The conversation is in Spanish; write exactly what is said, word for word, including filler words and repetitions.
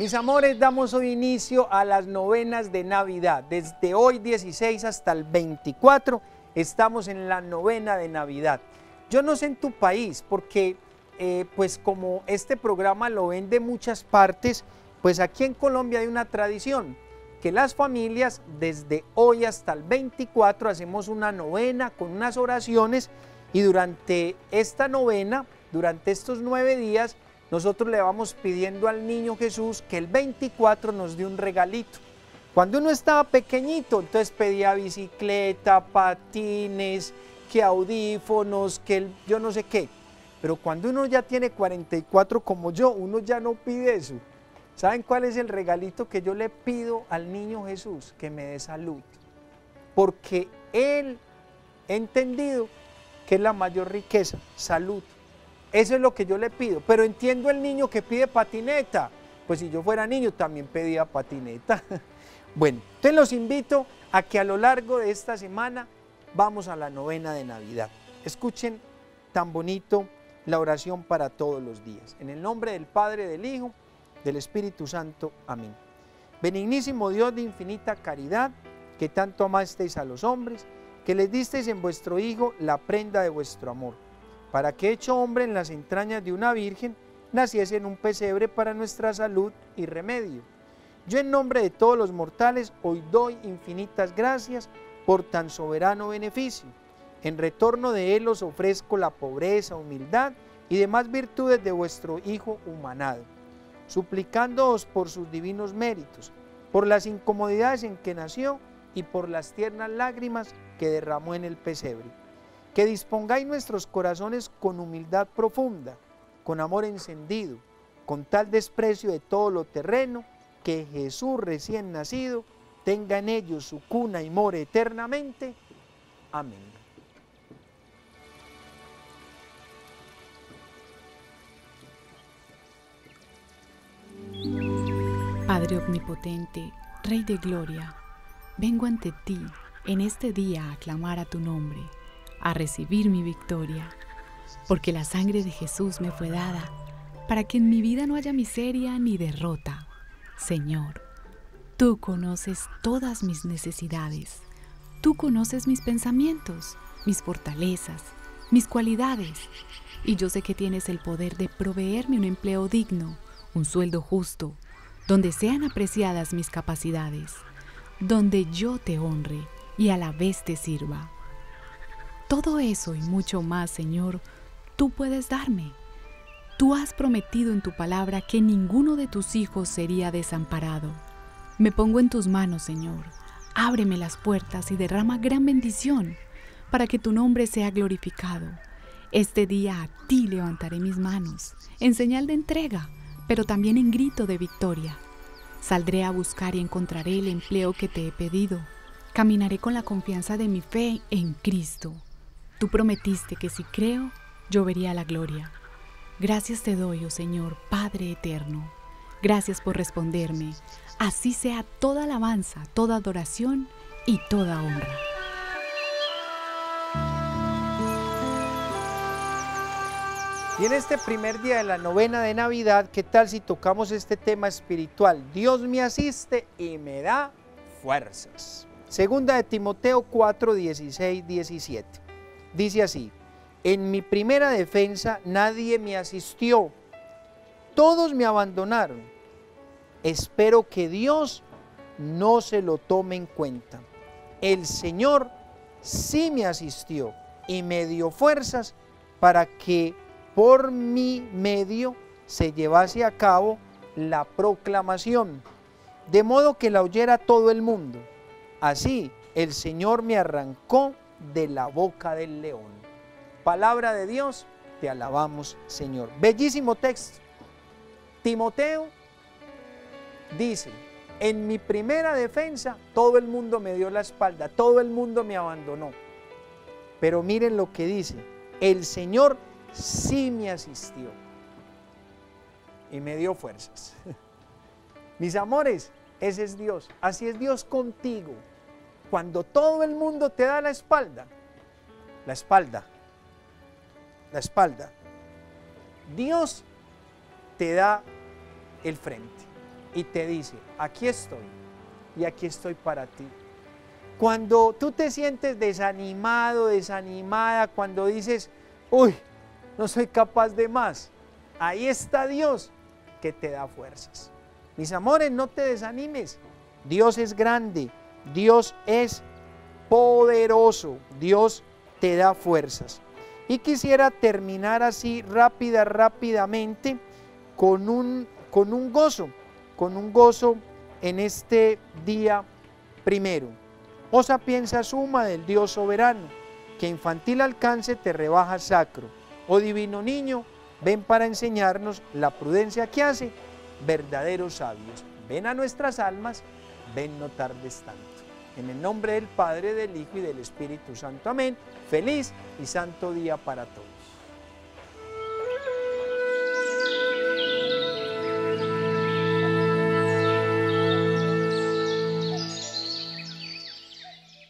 Mis amores, damos hoy inicio a las novenas de Navidad. Desde hoy dieciséis hasta el veinticuatro estamos en la novena de Navidad. Yo no sé en tu país, porque eh, pues como este programa lo ven de muchas partes, pues aquí en Colombia hay una tradición, que las familias desde hoy hasta el veinticuatro hacemos una novena con unas oraciones y durante esta novena, durante estos nueve días, nosotros le vamos pidiendo al niño Jesús que el veinticuatro nos dé un regalito. Cuando uno estaba pequeñito, entonces pedía bicicleta, patines, que audífonos, que el, yo no sé qué. Pero cuando uno ya tiene cuarenta y cuatro como yo, uno ya no pide eso. ¿Saben cuál es el regalito que yo le pido al niño Jesús? Que me dé salud. Porque Él ha entendido que es la mayor riqueza, salud. Eso es lo que yo le pido, pero entiendo el niño que pide patineta. Pues si yo fuera niño también pedía patineta. Bueno, entonces los invito a que a lo largo de esta semana vamos a la novena de Navidad. Escuchen tan bonito la oración para todos los días. En el nombre del Padre, del Hijo, del Espíritu Santo. Amén. Benignísimo Dios de infinita caridad, que tanto amasteis a los hombres, que les disteis en vuestro Hijo la prenda de vuestro amor, para que hecho hombre en las entrañas de una virgen, naciese en un pesebre para nuestra salud y remedio. Yo en nombre de todos los mortales hoy doy infinitas gracias por tan soberano beneficio. En retorno de él os ofrezco la pobreza, humildad y demás virtudes de vuestro Hijo humanado, suplicándoos por sus divinos méritos, por las incomodidades en que nació y por las tiernas lágrimas que derramó en el pesebre. Que dispongáis nuestros corazones con humildad profunda, con amor encendido, con tal desprecio de todo lo terreno, que Jesús recién nacido tenga en ellos su cuna y more eternamente. Amén. Padre omnipotente, Rey de gloria, vengo ante ti en este día a clamar a tu nombre, a recibir mi victoria, porque la sangre de Jesús me fue dada, para que en mi vida no haya miseria ni derrota. Señor, tú conoces todas mis necesidades, tú conoces mis pensamientos, mis fortalezas, mis cualidades, y yo sé que tienes el poder de proveerme un empleo digno, un sueldo justo, donde sean apreciadas mis capacidades, donde yo te honre y a la vez te sirva. Todo eso y mucho más, Señor, tú puedes darme. Tú has prometido en tu palabra que ninguno de tus hijos sería desamparado. Me pongo en tus manos, Señor. Ábreme las puertas y derrama gran bendición para que tu nombre sea glorificado. Este día a ti levantaré mis manos, en señal de entrega, pero también en grito de victoria. Saldré a buscar y encontraré el empleo que te he pedido. Caminaré con la confianza de mi fe en Cristo. Tú prometiste que si creo, yo vería la gloria. Gracias te doy, oh Señor, Padre eterno. Gracias por responderme. Así sea toda alabanza, toda adoración y toda honra. Y en este primer día de la novena de Navidad, ¿qué tal si tocamos este tema espiritual? Dios me asiste y me da fuerzas. Segunda de Timoteo cuatro, dieciséis, diecisiete. Dice así: en mi primera defensa nadie me asistió, todos me abandonaron. Espero que Dios no se lo tome en cuenta. El Señor sí me asistió y me dio fuerzas para que por mi medio se llevase a cabo la proclamación, de modo que la oyera todo el mundo. Así el Señor me arrancó de la boca del león. Palabra de Dios, te alabamos, Señor. Bellísimo texto. Timoteo dice: en mi primera defensa todo el mundo me dio la espalda, todo el mundo me abandonó. Pero miren lo que dice: el Señor sí me asistió y me dio fuerzas. Mis amores, ese es Dios. Así es Dios contigo. Cuando todo el mundo te da la espalda, la espalda, la espalda, Dios te da el frente. y te dice, aquí estoy y aquí estoy para ti. Cuando tú te sientes desanimado, desanimada, cuando dices, uy, no soy capaz de más, ahí está Dios que te da fuerzas. Mis amores, no te desanimes. Dios es grande, Dios es poderoso, Dios te da fuerzas. Y quisiera terminar así rápida, rápidamente con un, con un gozo, con un gozo en este día primero. Oh sapienza suma del Dios soberano, que infantil alcance te rebaja sacro. Oh divino niño, ven para enseñarnos la prudencia que hace verdaderos sabios. Ven a nuestras almas, ven no tardes tanto. En el nombre del Padre, del Hijo y del Espíritu Santo. Amén. Feliz y santo día para todos.